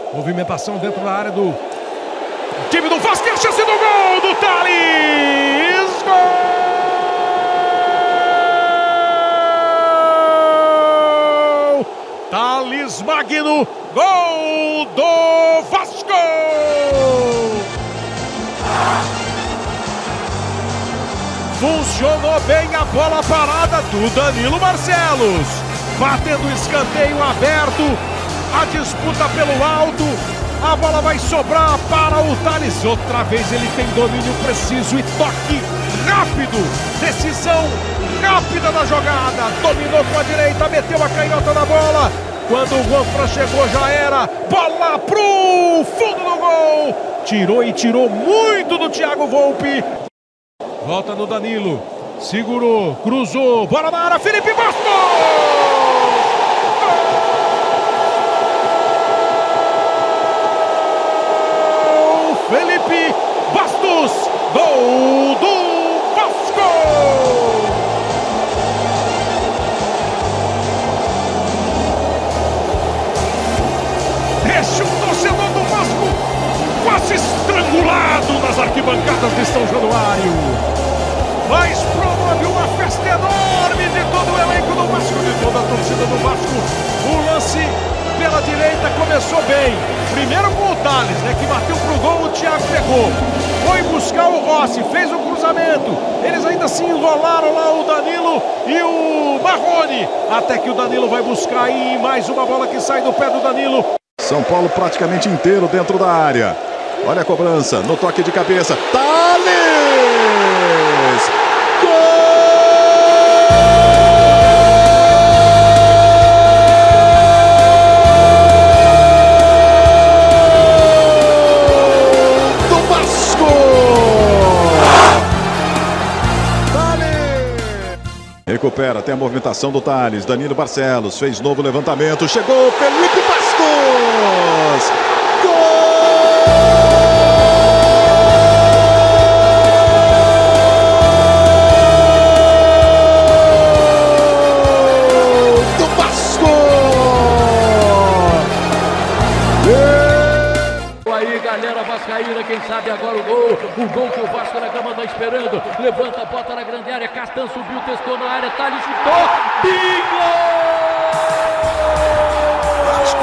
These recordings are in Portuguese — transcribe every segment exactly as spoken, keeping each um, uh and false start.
Movimentação dentro da área do time do Vasco. A chance do gol do Thales. Gol! Thales Magno. Gol do Vasco. Funcionou bem a bola parada do Danilo Barcelos. Batendo o escanteio aberto. A disputa pelo alto. A bola vai sobrar para o Thales. Outra vez ele tem domínio preciso e toque rápido. Decisão rápida da jogada. Dominou com a direita, meteu a canhota na bola. Quando o Gonfra chegou já era. Bola pro fundo do gol. Tirou e tirou muito do Thiago Volpi. Volta no Danilo. Segurou, cruzou. Bola na área, Felipe Bastos. Felipe Bastos, gol do Vasco! Deixa o torcedor do Vasco quase estrangulado nas arquibancadas de São Januário. Mas promove uma festa enorme de todo o elenco do Vasco, de toda a torcida do Vasco. O lance pela direita começou bem. Primeiro com o Thales, né, que bateu pro gol, o Thiago pegou. Foi buscar o Rossi, fez o cruzamento. Eles ainda se enrolaram lá, o Danilo e o Marrone. Até que o Danilo vai buscar aí mais uma bola que sai do pé do Danilo. São Paulo praticamente inteiro dentro da área. Olha a cobrança, no toque de cabeça. Thales! Gol! Recupera, tem a movimentação do Thales. Danilo Barcelos fez novo levantamento. Chegou Felipe Bastos. Gol do Vasco. Aí, galera vascaína, quem sabe agora o gol. O gol que o Vasco da Gama está esperando. Levanta, bota na grande área. Castan subiu, testou na área. Thales chutou. Bingo! Vasco!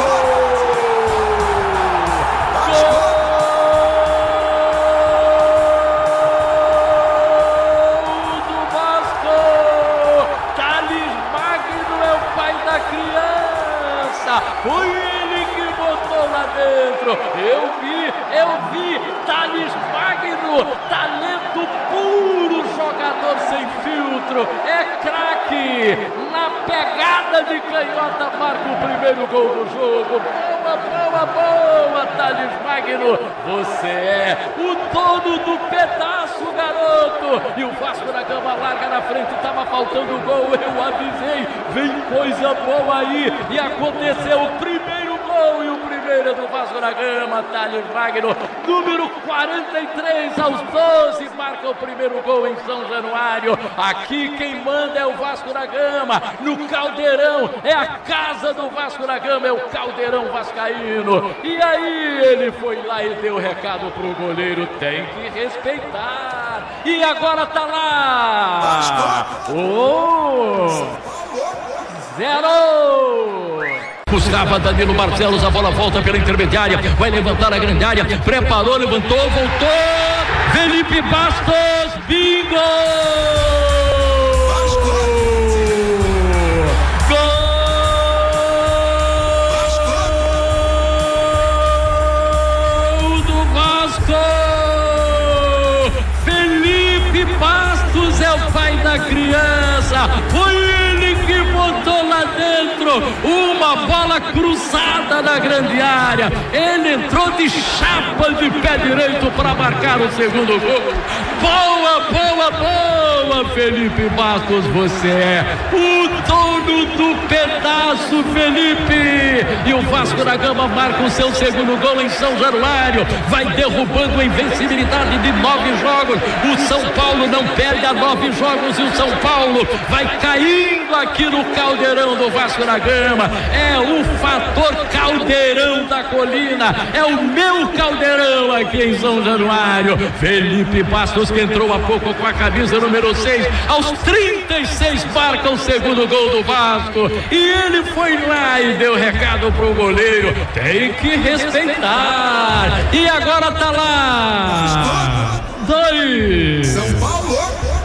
Vasco! Gol do Vasco! Thales Magno é o pai da criança. Foi ele que botou lá dentro. Eu vi, eu vi. Thales Magno, talento puro, jogador sem filtro, é craque, na pegada de canhota marca o primeiro gol do jogo. Boa, boa, boa, Thales Magno, você é o dono do pedaço, garoto. E o Vasco da Gama larga na frente, estava faltando gol, eu avisei, vem coisa boa aí, e aconteceu o primeiro gol, e o primeiro é do Vasco da Gama, Thales Magno, número quarenta e três aos doze, marca o primeiro gol em São Januário. Aqui quem manda é o Vasco da Gama, no Caldeirão, é a casa do Vasco da Gama, é o Caldeirão vascaíno. E aí ele foi lá e deu o recado pro goleiro, tem que respeitar. E agora tá lá. Oh! Zero! Buscava Danilo Barcelos, a bola volta pela intermediária, vai levantar a grande área, preparou, levantou, voltou, Felipe Bastos, bingo! Vasco! Gol! Vasco! Do Vasco! Felipe Bastos é o pai da criança, foi ele que botou lá dentro uma bola cruzada na grande área. Ele entrou de chapa de pé direito para marcar o segundo gol. Boa, boa, boa, Felipe Bastos, você é o dono do pedaço, Felipe. E o Vasco da Gama marca o seu segundo gol em São Januário. Vai derrubando a invencibilidade de nove jogos. O São Paulo não perde a nove jogos e o São Paulo vai caindo aqui no Caldeirão do Vasco da Gama. É o fator Caldeirão da Colina, é o meu caldeirão aqui em São Januário. Felipe Bastos, que entrou há pouco com a camisa número seis, aos trinta e seis marca o segundo gol do Vasco, e ele foi lá e deu recado pro goleiro: tem que respeitar. E agora tá lá, dois, São Paulo,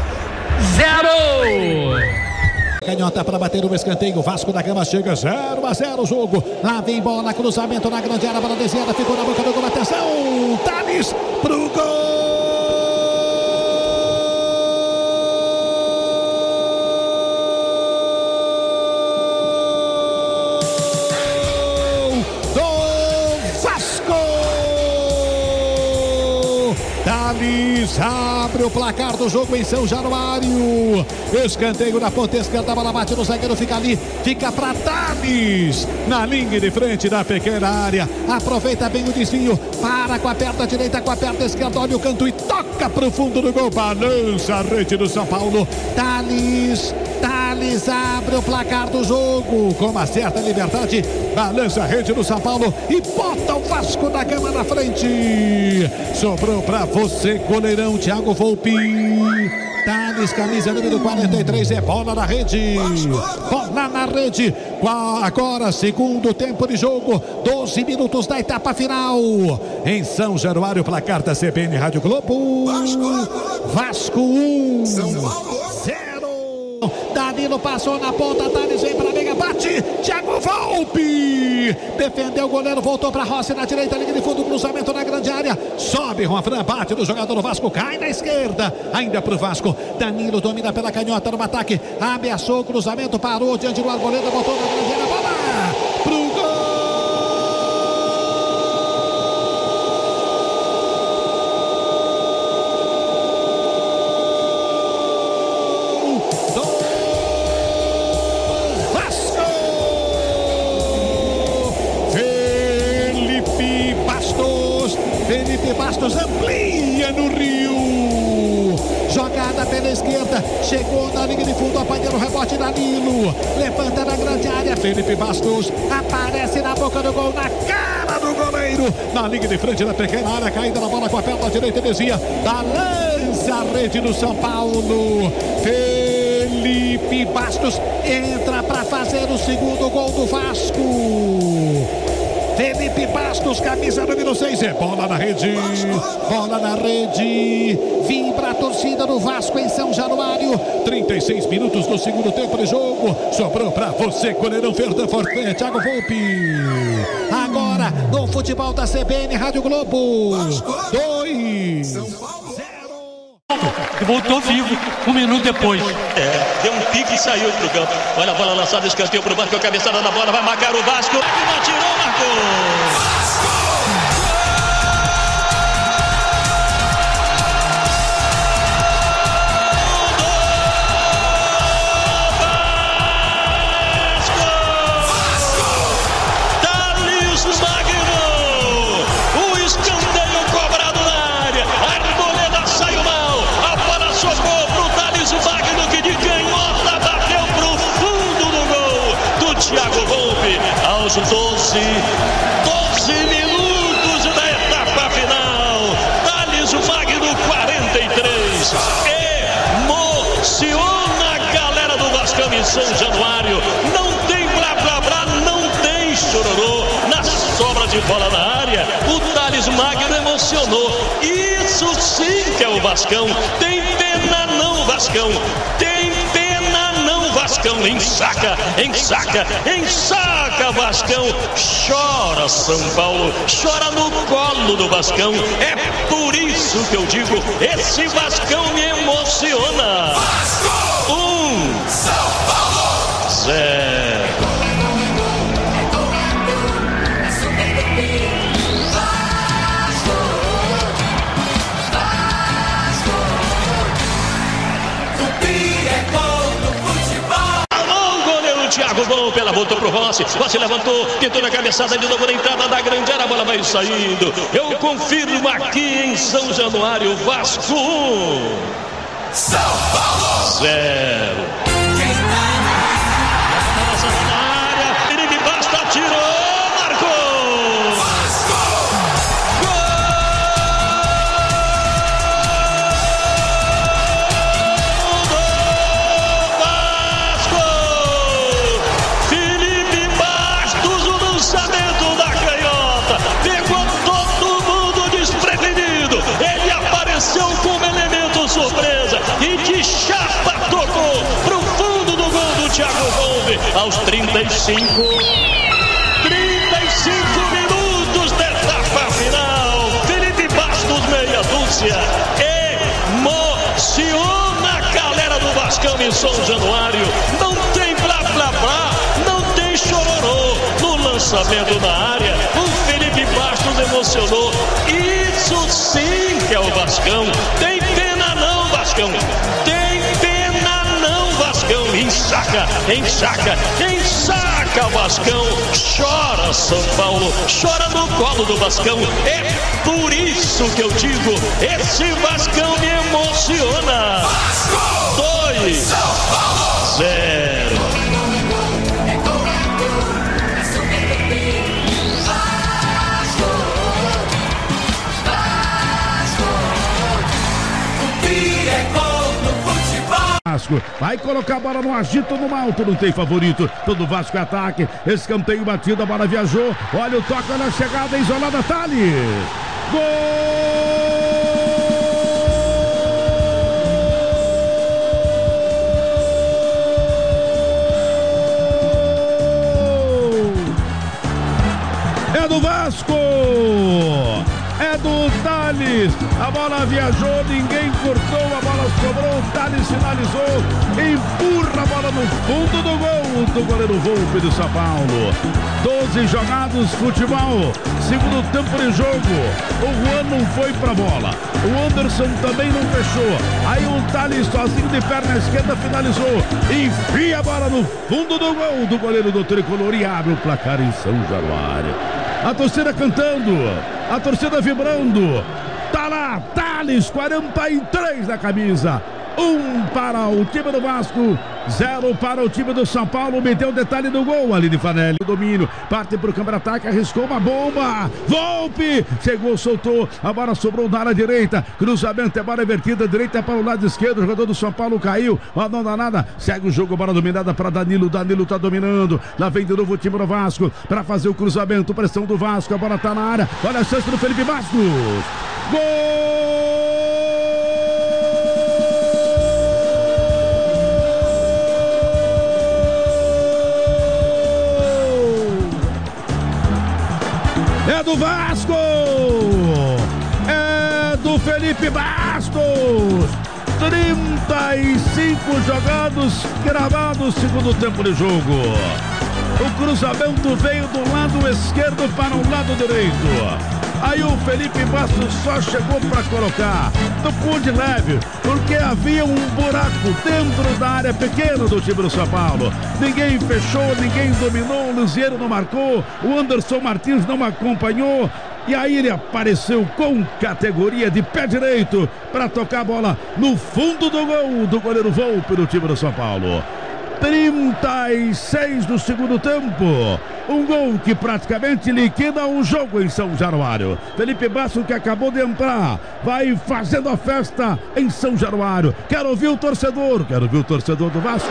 zero. Canhota para bater o escanteio. Vasco da Gama chega zero a zero o jogo. Lá vem bola, cruzamento na grande área, bola desviada, ficou na boca do gol. Atenção, Thales pro gol. Thales abre o placar do jogo em São Januário. Escanteio na ponta esquerda, a bola bate no zagueiro, fica ali, fica para Thales na linha de frente da pequena área. Aproveita bem o desvio, para com a perna direita, com a perna esquerda, olha o canto e toca pro fundo do gol. Balança a rede do São Paulo. Thales, Thales abre o placar do jogo com uma certa liberdade. Balança a rede do São Paulo e bota o Vasco da Gama na frente. Sobrou pra você, goleirão Thiago Volpi. Thales, camisa número quarenta e três, é bola na rede. Bola na rede. Agora, segundo tempo de jogo, doze minutos da etapa final. Em São Januário, placar da C B N Rádio Globo. Vasco um, zero. Danilo passou na ponta, Thales vem para mega, bate, Thiago Volpi, defendeu o goleiro, voltou para Rossi na direita, linha de fundo, cruzamento na grande área, sobe Juan Fran, bate do jogador do Vasco, cai na esquerda, ainda pro Vasco. Danilo domina pela canhota no ataque, ameaçou o cruzamento, parou diante do Arboleda, botou na grande área, bola pro gol. Felipe Bastos amplia no Rio. Jogada pela esquerda. Chegou na linha de fundo. Apanhou o rebote Danilo. Levanta na grande área. Felipe Bastos aparece na boca do gol. Na cara do goleiro. Na linha de frente da pequena área. Caída na bola com a perna direita e desvia. Balança a rede do São Paulo. Felipe Bastos entra para fazer o segundo gol do Vasco. Felipe Bastos, camisa número seis, é bola na rede, bola na rede, vibra a torcida do Vasco em São Januário, trinta e seis minutos do segundo tempo de jogo, sobrou pra você, goleirão Fernando Forte, Thiago Volpi. Agora, no futebol da C B N Rádio Globo, dois, zero. Voltou vivo, um minuto depois. É, deu um pique e saiu pro campo. Olha a bola lançada, escanteio pro Vasco, a cabeçada da bola, vai marcar o Vasco. Não tirou, marcou! Thiago Volpi aos doze, doze minutos da etapa final. Thales Magno, quarenta e três. Emociona a galera do Vascão em São Januário. Não tem blá blá blá, não tem chororô. Na sobra de bola na área, o Thales Magno emocionou. Isso sim que é o Vascão. Tem pena não, Vascão. Tem pena não, Vascão. Ensaca, ensaca, ensaca, Vascão. Chora São Paulo, chora no colo do Vascão. É por isso que eu digo, esse Vascão me emociona. Vasco! Um, São Paulo! Zero. Thiago Volpi, ela voltou pro Rossi, Rossi levantou, tentou na cabeçada de novo na entrada da grande área, a bola vai saindo. Eu confirmo aqui em São Januário, Vasco um, São Paulo zero. Quem tá na área, Felipe Bastos atirou, marcou! aos trinta e cinco. trinta e cinco minutos da etapa final. Felipe Bastos, meia dúzia. Emociona a galera do Vascão em São Januário. Não tem blá blá blá, não tem chororô. No lançamento na área, o Felipe Bastos emocionou. Isso sim que é o Vascão. Tem pena não, Vascão. Tem pena não, Vascão. Ensaca, ensaca, ensaca o Vascão. Chora São Paulo, chora no colo do Vascão. É por isso que eu digo, esse Vascão me emociona. Dois, zero. Vai colocar a bola no agito, no alto, não tem favorito. Todo Vasco é ataque. Escanteio batido, a bola viajou. Olha o toque, olha a chegada isolada, Thales. Gol! É do Vasco! É do Thales, a bola viajou, ninguém cortou, a bola sobrou, o Thales finalizou, empurra a bola no fundo do gol do goleiro Volpe do São Paulo. doze jogados, futebol, segundo tempo de jogo, o Juan não foi pra bola, o Anderson também não fechou, aí o Thales sozinho de perna esquerda finalizou, enfia a bola no fundo do gol do goleiro do Tricolor e abre o placar em São Januário. A torcida cantando, a torcida vibrando. Tá lá, Thales, quarenta e três na camisa. Um para o time do Vasco, zero para o time do São Paulo. Meteu o detalhe do gol ali de Fanelli. O domínio, parte para o câmara ataque, arriscou uma bomba. Volpe, chegou, soltou. A bola sobrou na área direita. Cruzamento, a bola invertida, direita para o lado esquerdo. O jogador do São Paulo caiu. Ó, não dá nada. Segue o jogo, bola dominada para Danilo. Danilo tá dominando. Lá vem de novo o time do Vasco para fazer o cruzamento. Pressão do Vasco, a bola tá na área. Olha a chance do Felipe Bastos. Gol! É do Vasco! É do Felipe Bastos! trinta e cinco jogados gravados, segundo tempo de jogo. O cruzamento veio do lado esquerdo para o lado direito. Aí o Felipe Bastos só chegou para colocar. Tocou de leve, porque havia um buraco dentro da área pequena do time do São Paulo. Ninguém fechou, ninguém dominou, o Luziero não marcou, o Anderson Martins não acompanhou. E aí ele apareceu com categoria de pé direito para tocar a bola no fundo do gol do goleiro Volpe do time do São Paulo. trinta e seis do segundo tempo. Um gol que praticamente liquida o jogo em São Januário. Felipe Bastos, que acabou de entrar, vai fazendo a festa em São Januário. Quero ouvir o torcedor, quero ouvir o torcedor do Vasco.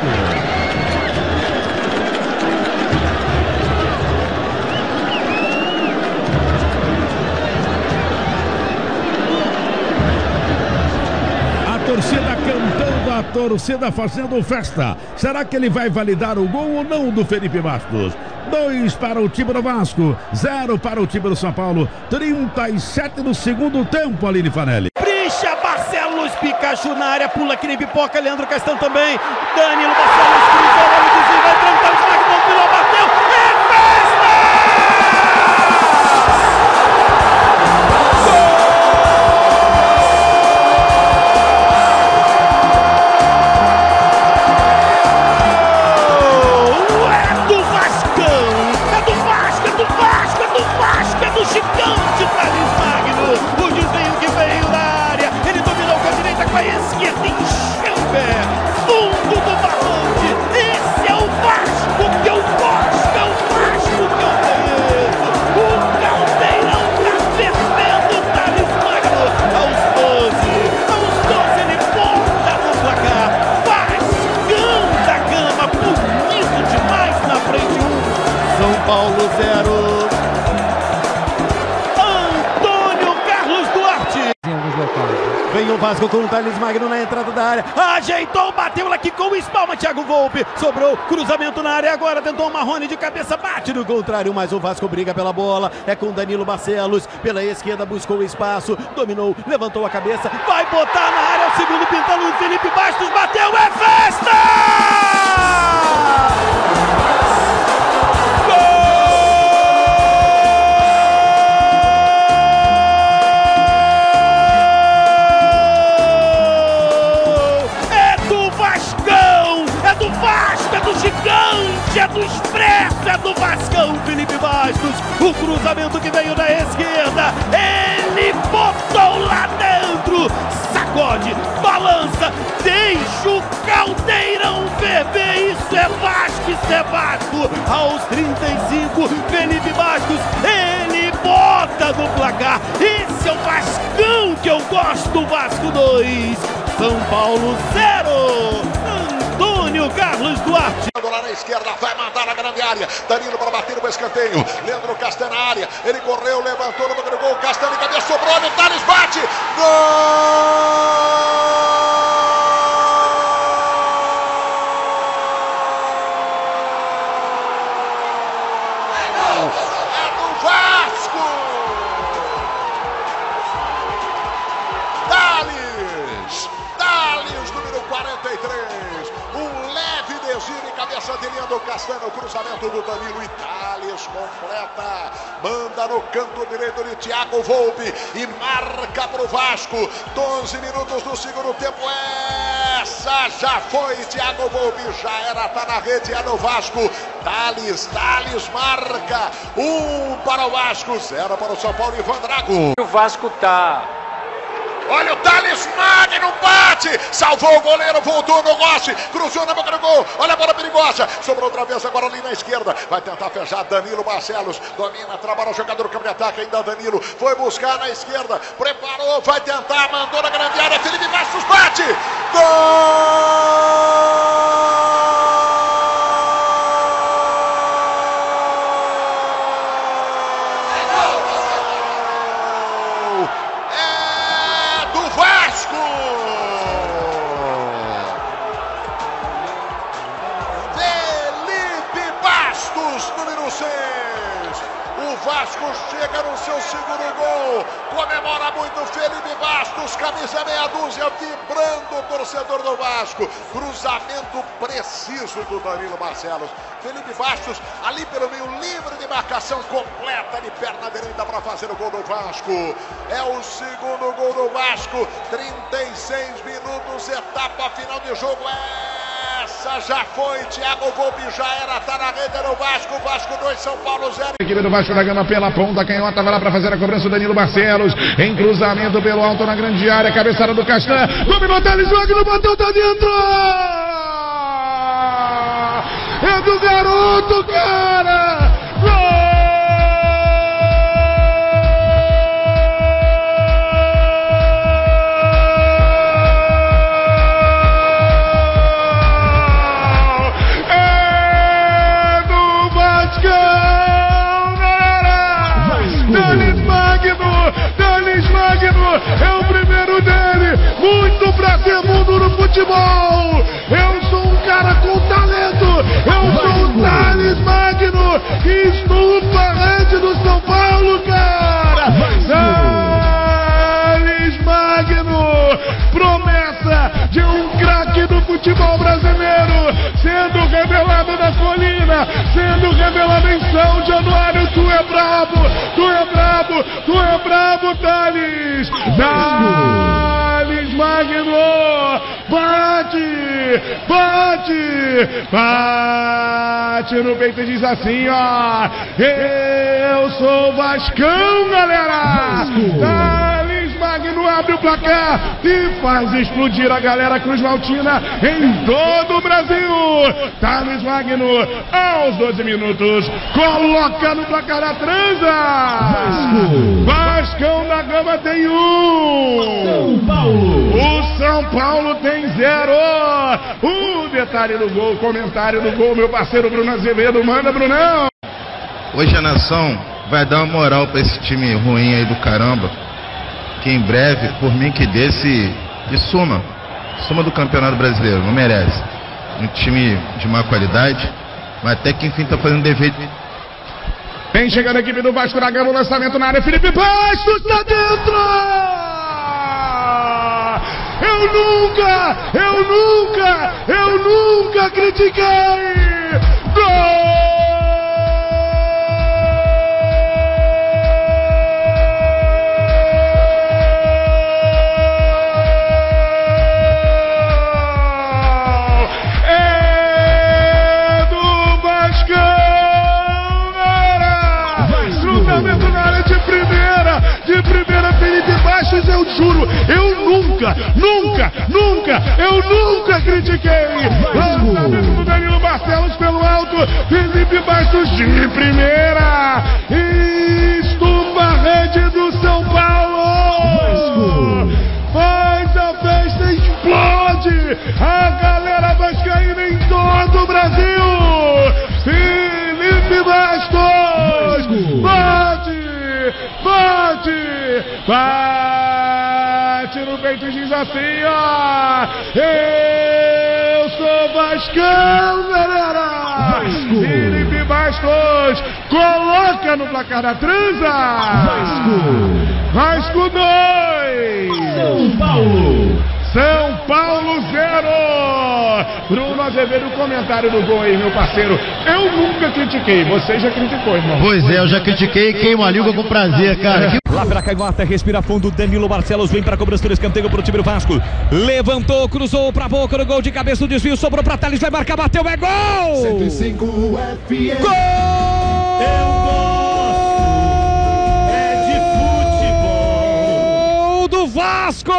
Torcida cantando, a torcida fazendo festa. Será que ele vai validar o gol ou não do Felipe Bastos? Dois para o time do Vasco, zero para o time do São Paulo. trinta e sete do segundo tempo, Aline Fanelli. Bricha, Barcelos, Pikachu na área, pula que nem pipoca, Leandro Castão também. Danilo Barcelos, cruzou, olha o desvio, vai entrando, tá o Magno, virou, bateu, é festa! Gigante Thales Magno, o desenho que veio da área, ele dominou com a direita, com a esquerda, encheu o pé, fundo do balante. Esse é o Vasco que eu gosto, é o Vasco que eu conheço. O caldeirão tá fervendo, Thales Magno, aos doze, aos doze ele volta no placar. Vascão da Gama, bonito demais na frente, um, São Paulo zero. Vem o Vasco com o Thales Magno na entrada da área. Ajeitou, bateu lá aqui com o espalma. Thiago Volpi. Sobrou cruzamento na área. Agora tentou o Marrone de cabeça. Bate no contrário, mas o Vasco briga pela bola. É com Danilo Barcelos. Pela esquerda buscou o espaço. Dominou, levantou a cabeça. Vai botar na área. O segundo pinta-luz. Felipe Bastos bateu. É festa! É do Expresso, é do Vascão, Felipe Bastos. O cruzamento que veio da esquerda, ele botou lá dentro. Sacode, balança, deixa o caldeirão ferver. Isso é Vasco, isso é Vasco. Aos trinta e cinco, Felipe Bastos, ele bota no placar. Esse é o Vascão que eu gosto. Vasco dois, São Paulo zero. Antônio Carlos Duarte. Lá na esquerda, vai mandar na grande área. Danilo para bater no escanteio. Leandro Castanho na área. Ele correu, levantou no banco do gol. Castanho de cabeça, sobrou. O Thales bate. Gol! É do Vasco! Thales! Thales, número quarenta e três. Um leve desvio em cabeça de linha do Castanho, o cruzamento do Danilo. Thales completa, manda no canto direito de Thiago Volpi e marca para o Vasco. doze minutos do segundo tempo. Essa já foi. Thiago Volpi já era, tá na rede, é no Vasco. Thales, Thales marca. Um para o Vasco, zero para o São Paulo. Ivan Drago. O Vasco tá. Olha o Thales Magno, bate, salvou o goleiro, voltou no Rossi, cruzou na boca do gol, olha a bola perigosa, sobrou outra vez agora ali na esquerda, vai tentar fechar Danilo Barcelos, domina, trabalha o jogador no campo de ataque, ainda Danilo, foi buscar na esquerda, preparou, vai tentar, mandou na grande área, Felipe Bastos bate, gol! Número seis, o Vasco chega no seu segundo gol, comemora muito Felipe Bastos, camisa meia dúzia, vibrando o torcedor do Vasco, cruzamento preciso do Danilo Barcelos, Felipe Bastos ali pelo meio, livre de marcação, completa de perna direita para fazer o gol do Vasco, é o segundo gol do Vasco, trinta e seis minutos, etapa final de jogo, é... Essa já foi, Thiago Volpi já era, tá na rede no Vasco, Vasco dois, São Paulo zero. A equipe do Vasco da Gama pela ponta, canhota vai lá para fazer a cobrança o Danilo Barcelos, em cruzamento pelo alto na grande área, cabeçada do Castanho, dominou Thales Magno, bateu, tá dentro! É do garoto, cara! Gol! É o primeiro dele, muito pra ser mundo no futebol. Eu sou um cara com talento, eu sou o Thales Magno, que estufa a rede do São Paulo, cara. Thales Magno, promessa de um craque do futebol brasileiro, sendo revelado na colina, sendo revelado em São Januário. Tu é brabo, tu é brabo, tu é brabo, Thales. Thales Magno, bate, bate, bate no peito e diz assim, ó, eu sou Vascão, galera. Thales Magno abre o placar e faz explodir a galera cruzmaltina em todo o Brasil. Thales Magno, aos doze minutos, coloca no placar a transa. Vascão da Gama tem um. São Paulo. O São Paulo tem zero. O detalhe do gol, comentário do gol, meu parceiro Bruno Azevedo. Manda, Brunão. Hoje a nação vai dar uma moral pra esse time ruim aí do caramba, que em breve, por mim que desse, de suma, suma do Campeonato Brasileiro, não merece. Um time de má qualidade, mas até que enfim tá fazendo dever. Vem chegando a equipe do Vasco da Gama, o lançamento na área, Felipe Bastos tá dentro! Eu nunca, eu nunca, eu nunca critiquei! Gol! De primeira, Felipe Bastos, eu juro, eu nunca, nunca, nunca, eu nunca critiquei. Lançamento do Danilo Barcelos pelo alto, Felipe Bastos de primeira, estufa a rede do São Paulo. Faz a festa, explode a galera vascaína em todo o Brasil. Felipe Bastos, bate! Bate! Bate no peito e diz assim, ó! Eu sou Vascão, galera! Vasco! Felipe Bastos coloca no placar da transa! Vasco! Vasco dois! São Paulo! São Paulo zero! Bruno Azevedo, o comentário do gol aí, meu parceiro. Eu nunca critiquei, você já criticou, irmão. Pois é, eu já critiquei e queimo a língua com prazer, cara. É. Lá pela canhota, respira fundo, Danilo Barcelos vem para a cobrança do escanteio pro time do Vasco. Levantou, cruzou pra boca no gol de cabeça, o desvio, sobrou pra Thales, vai marcar, bateu, é gol! cento e cinco F M. Gol! Eu gosto, é de futebol. Do Vasco!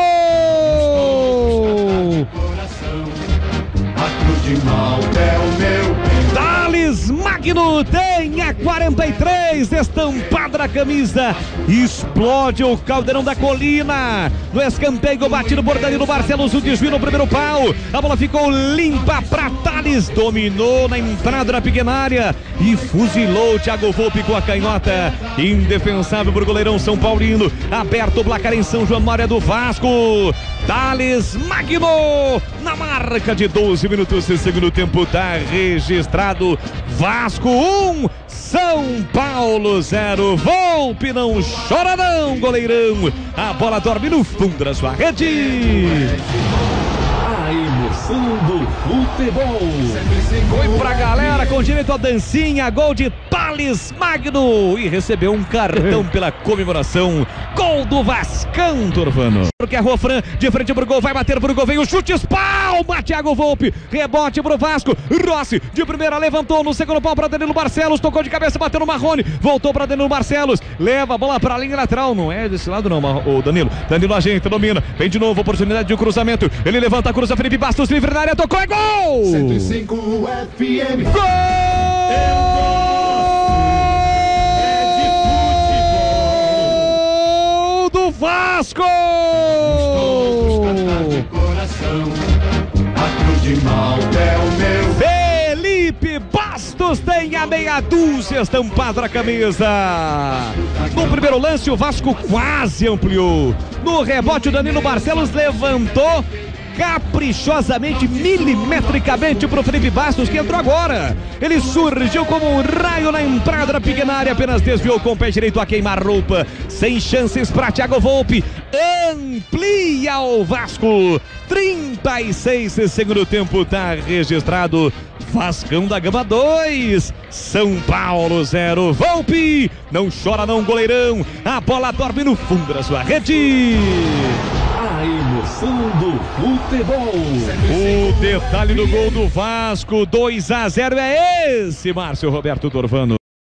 Thales Magno tem a quarenta e três estampada na camisa, explode o caldeirão da colina no escanteio batido por Danilo Barcelos, o desvio no primeiro pau, a bola ficou limpa para Thales, dominou na entrada da pequena área e fuzilou o Thiago Volpe com a canhota, indefensável para o goleirão São Paulino, aberto o placar em São João, área do Vasco. Thales Magno, na marca de doze minutos e segundo tempo, tá registrado. Vasco um, São Paulo zero. Volpe não chora não, goleirão. A bola dorme no fundo da sua rede. A emoção do futebol. Foi pra galera com direito a dancinha, gol de Thales Magno e recebeu um cartão pela comemoração. Gol do Vascão, Torvano. Porque é Rofran, de frente pro gol, vai bater pro gol, vem o chute, espalma, Thiago Volpe, rebote pro Vasco, Rossi, de primeira, levantou no segundo pau pra Danilo Barcelos, tocou de cabeça, bateu no Marrone, voltou pra Danilo Barcelos, leva a bola pra linha lateral, não é desse lado não, o Danilo, Danilo ajeita, domina, vem de novo, oportunidade de cruzamento, ele levanta, cruza, Felipe Bastos, livre na área, tocou, é gol! cento e cinco F M. Gol! Vasco! Felipe Bastos tem a meia dúzia estampada na camisa. No primeiro lance o Vasco quase ampliou. No rebote o Danilo Barcelos levantou caprichosamente, milimetricamente para o Felipe Bastos, que entrou agora. Ele surgiu como um raio na entrada da pequena área, apenas desviou com o pé direito a queimar-roupa. Sem chances para Thiago Volpe. Amplia o Vasco. trinta e seis segundo tempo, tá registrado. Vascão da Gama dois, São Paulo zero. Volpe, não chora não, goleirão. A bola dorme no fundo da sua rede. A emoção do futebol. O detalhe do gol do Vasco, dois a zero, é esse, Márcio Roberto Torvano.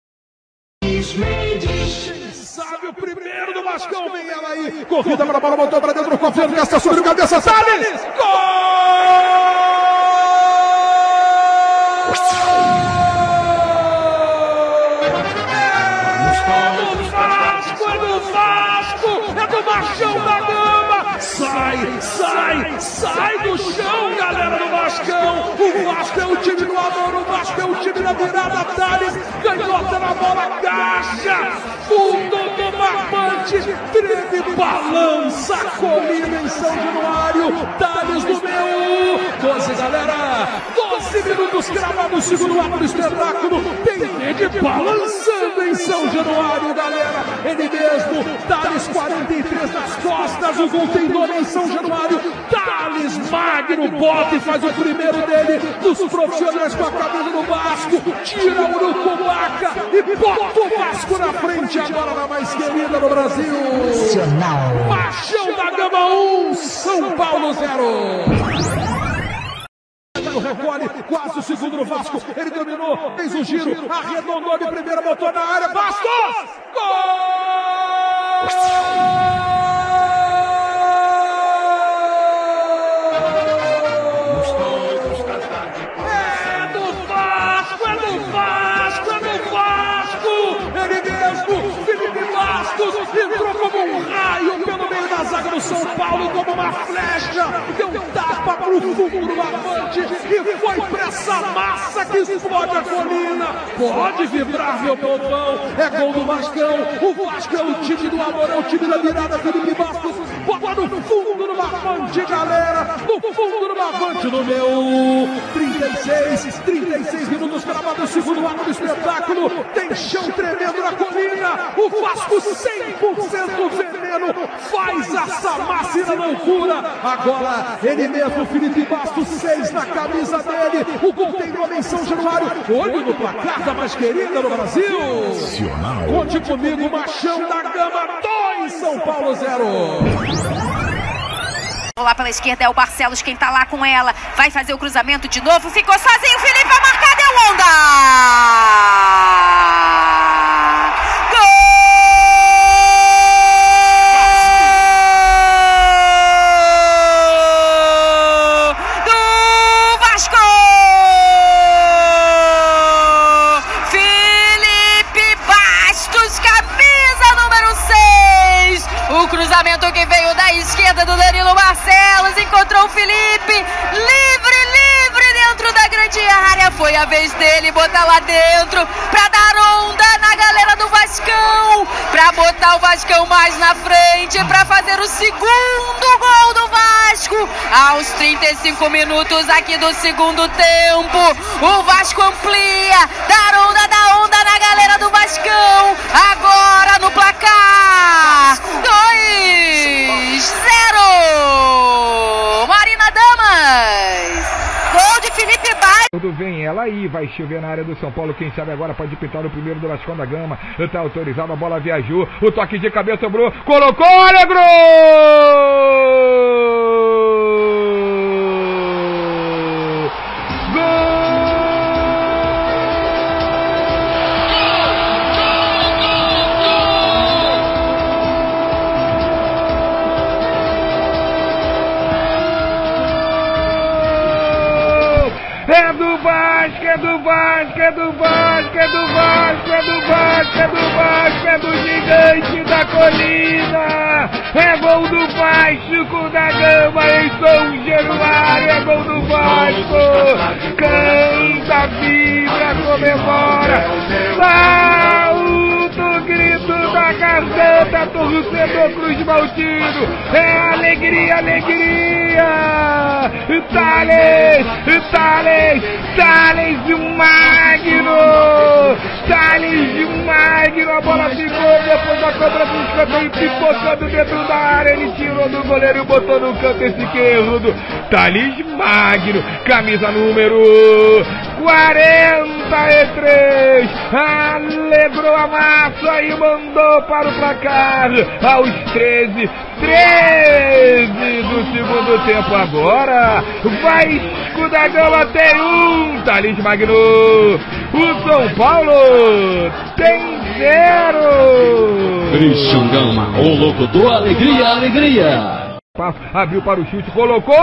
Sabe o primeiro do Vascão, vem ela aí. Corrida para a bola, voltou para dentro, confiando nessa, subiu cabeça, Thales. Gol! Sai, sai, sai do chão, galera do Vascão. O Vasco é o time do amor, o Vasco é o time da virada. Thales, canhota na bola, caixa, fundo do mar. bate, treme, balança a colina em São Januário. Thales do meu. doze, galera. doze minutos cravados, segundo ato do espetáculo. Tem rede balançando em São Januário, galera. Ele mesmo, Thales, quarenta e três nas costas. O gol tem nome em São Januário. Thales Magno bota e faz o primeiro dele dos profissionais com a camisa do Vasco. Tira o Urucubaca e bota o Vasco na frente. Agora na mais querida do Brasil. Machão da Gama um, São Paulo zero. Recolhe, quase o segundo no Vasco. Ele dominou, fez o giro, arredondou de primeira, botou na área. Bastos! Gol! É do Vasco, é do Vasco, é do Vasco! Ele mesmo, Felipe Bastos, entrou como um raio pelo meio da zaga do São Paulo, como uma flecha, deu um tapa pro fundo do barbante e foi pra essa massa que explode a colina. Pode vibrar, meu povão, é gol do Vascão. O Vasco é o time do amor, é o time da virada. Felipe Bastos bota no fundo do barbante, galera, no fundo do barbante, no meu trinta e seis, trinta e seis minutos cravados, segundo ato do espetáculo. Tem chão tremendo na colina. O Vasco cem por cento veneno faz essa massa e na loucura. Agora ele mesmo, Felipe Bastos, seis na camisa dele. O gol tem nome em São Januário. Olho no placar da mais querida no Brasil. Conte comigo, Machão da Gama dois, São Paulo zero. Lá pela esquerda é o Barcelos, quem tá lá com ela. Vai fazer o cruzamento de novo. Ficou sozinho, Felipe vai marcar, deu onda. O cruzamento que veio da esquerda do Danilo Barcelos, encontrou o Felipe, livre, livre dentro da grande área. Foi a vez dele botar lá dentro, pra dar onda na galera do Vascão, pra botar o Vascão mais na frente, pra fazer o segundo gol do Vasco. Aos trinta e cinco minutos aqui do segundo tempo, o Vasco amplia, dar onda, dá onda na galera do Vascão. Agora no placar, dois zero, Marina Damas, gol de Felipe Bastos. Tudo vem ela aí, vai chover na área do São Paulo, quem sabe agora pode pintar o primeiro do Vascão da Gama. Tá autorizado, a bola viajou, o toque de cabeça sobrou, colocou, alegrou! É do Vasco, é do Vasco, é do Vasco, é do Vasco, é do Vasco, é do Vasco, é do gigante da colina. É gol do Vasco da Gama em São Januário, é gol do Vasco. Canta, vibra, comemora, alto grito da garganta, torcedor Cruz Maltino. É alegria, alegria. Thales, Thales, Thales Magno, Thales Magno, a bola ficou depois da cobrança do escanteio, pipocando dentro da área, ele tirou do goleiro e botou no canto esquerdo. Thales Magno, camisa número quarenta e três, alegrou a massa e mandou para o placar aos treze, treze do segundo tempo. Agora Vasco da Gama tem um, Thales Magno, o São Paulo tem zero. Christian Gama, o locutor, alegria, alegria. Abriu para o chute, colocou,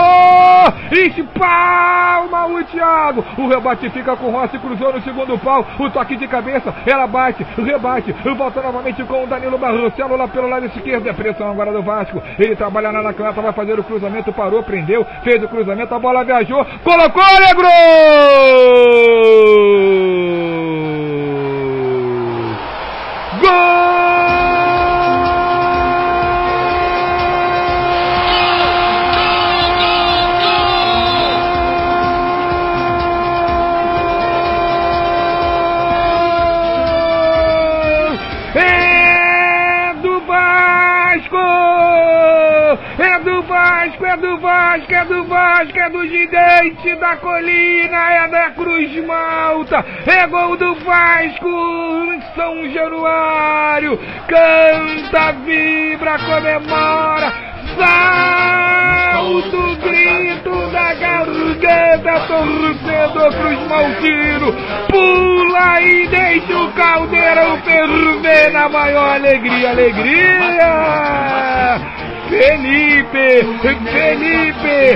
espalma o Thiago, o rebate fica com o Rossi, cruzou no segundo pau, o toque de cabeça, ela bate, rebate, volta novamente com o Danilo Barcelos lá pelo lado esquerdo, é pressão agora do Vasco, ele trabalha na caneta, vai fazer o cruzamento, parou, prendeu, fez o cruzamento, a bola viajou, colocou, alegrou! Gol! Vasco! É do Vasco, é do Vasco, é do Vasco, é do gigante da colina, é da Cruz Malta, é gol do Vasco em São Januário, canta, vibra, comemora, salta o grito da garganta, torcedor Cruz Maltino, pula e deixa o caldeirão ferver na maior alegria, alegria! Felipe, Felipe,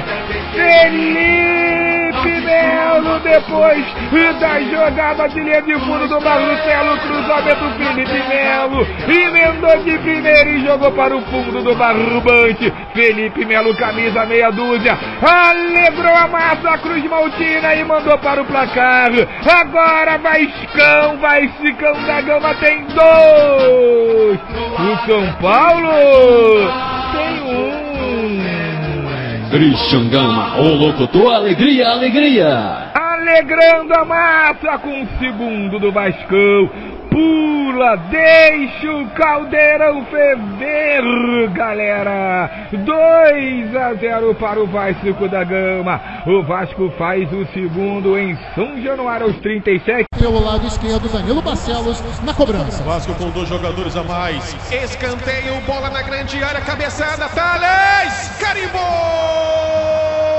Felipe Melo, depois da jogada de linha de fundo do Marcelo, cruzamento Felipe Melo, emendou de primeira e jogou para o fundo do barbante. Felipe Melo, camisa meia dúzia, alegrou a massa Cruz Maltina e mandou para o placar. Agora Vascão, Vascão da Gama tem dois. O São Paulo tem um. Christian Gama, o locutor, alegria, alegria. Alegrando a massa com o segundo do Vascão. Pula, deixa o caldeirão ferver, galera. dois a zero para o Vasco da Gama. O Vasco faz o segundo em São Januário aos trinta e sete. Pelo lado esquerdo, Danilo Barcelos na cobrança. Vasco com dois jogadores a mais. Escanteio, bola na grande área, cabeçada, Thales, carimbou!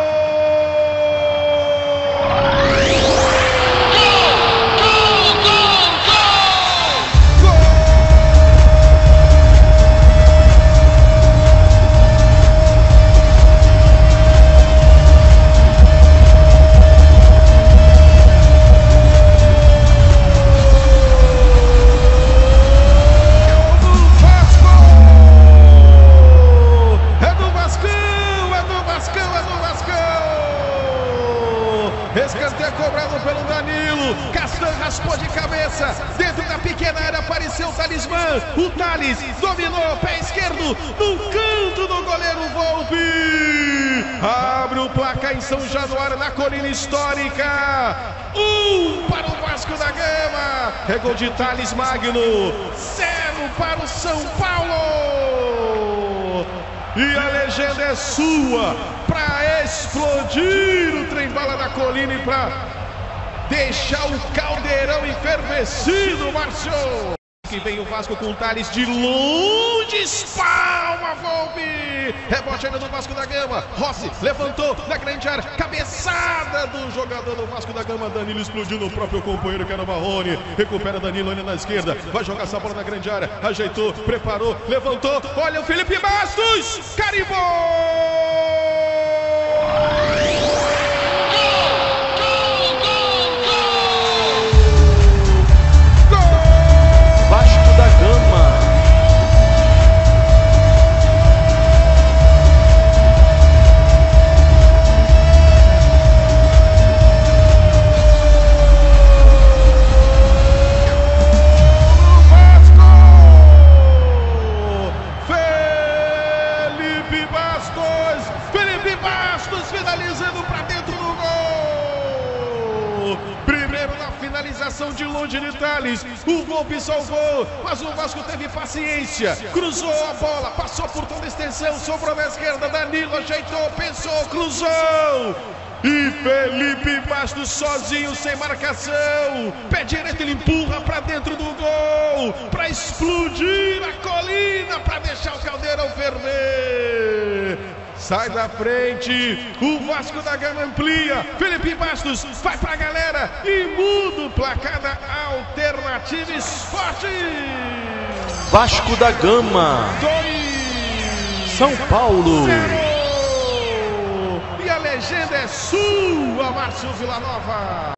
Escanteio cobrado pelo Danilo. Castan raspou de cabeça. Dentro da pequena área apareceu o Talismã. O Thales dominou, pé esquerdo, no canto do goleiro Volpi. Abre o placar em São Januário, na colina histórica. Um para o Vasco da Gama. É gol de Thales Magno. Zero para o São Paulo. E a legenda é sua para explodir o trem-bala da colina e para deixar o caldeirão enfervescido, Márcio. Que vem o Vasco com o Thales de longe, espalma, Volpi. Rebote ainda do Vasco da Gama. Rossi levantou na grande área, cabeçada do jogador do Vasco da Gama. Danilo explodiu no próprio companheiro, que era o Marrone. Recupera Danilo ali na esquerda, vai jogar essa bola na grande área. Ajeitou, preparou, levantou. Olha o Felipe Bastos, carimbou! Finalizando para dentro do gol. Primeiro na finalização de longe de Thales. O Volpi salvou, mas o Vasco teve paciência. Cruzou a bola, passou por toda a extensão, sobrou na esquerda. Danilo ajeitou, pensou, cruzou. E Felipe Bastos sozinho, sem marcação. Pé direito, ele empurra para dentro do gol, para explodir a colina, para deixar o caldeirão ferver. Sai da frente, o Vasco da Gama amplia. Felipe Bastos vai pra galera e muda o placar da Alternativa Esporte. Vasco da Gama, dois, São Paulo, zero. E a legenda é sua, Márcio Villanova.